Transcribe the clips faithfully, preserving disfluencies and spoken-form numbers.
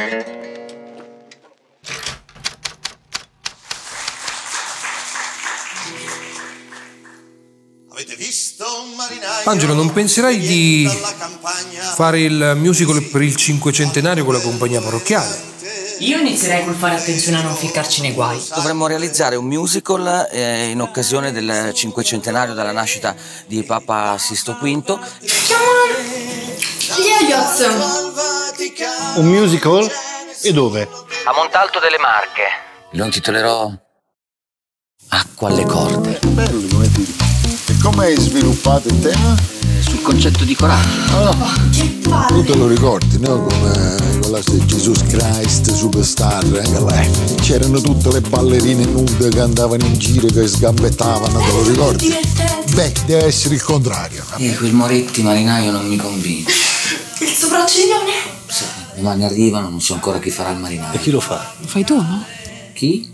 Avete visto un marinaio? Angelo, non penserai di fare il musical per il cinquecentenario con la compagnia parrocchiale? Io inizierei col fare attenzione a non ficcarci nei guai. Dovremmo realizzare un musical eh, in occasione del cinquecentenario della nascita di Papa Sisto quinto. Gli Elliot. Un musical? E dove? A Montalto delle Marche. Lo intitolerò Acqua alle corde. Bello come film. E come hai sviluppato il tema? Eh, sul concetto di coraggio. Oh. Che palle! Tu te lo ricordi, no? Come con la Jesus Christ Superstar, eh? C'erano tutte le ballerine nude che andavano in giro, che sgambettavano, te lo ricordi? Divertente. Beh, deve essere il contrario. Eh, quel Moretti marinaio non mi convince. Il sopracciglione? Sì, domani arrivano, non so ancora chi farà il marinaio. E chi lo fa? Lo fai tu, no? Chi?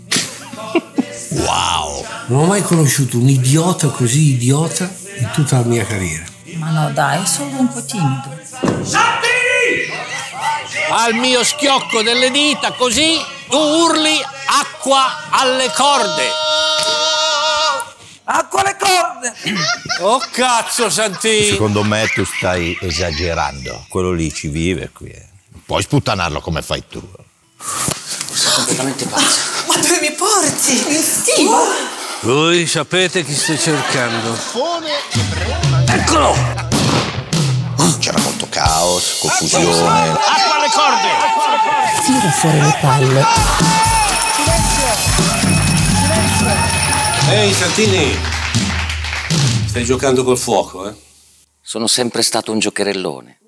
Wow! Non ho mai conosciuto un idiota così idiota in tutta la mia carriera. Ma no, dai, è solo un po' timido. Al mio schiocco delle dita, così tu urli acqua alle corde. Acqua alle corde! Oh cazzo, Santini! Secondo me tu stai esagerando. Quello lì ci vive qui. Eh. Non puoi sputtanarlo come fai tu. Sei completamente pazzo. Ma dove mi porti? In stiva? Voi sapete chi sto cercando? Eccolo! C'era molto caos, confusione. Acqua alle corde! Tira fuori le palle. Ehi, Santini! Stai giocando col fuoco, eh? Sono sempre stato un giocherellone.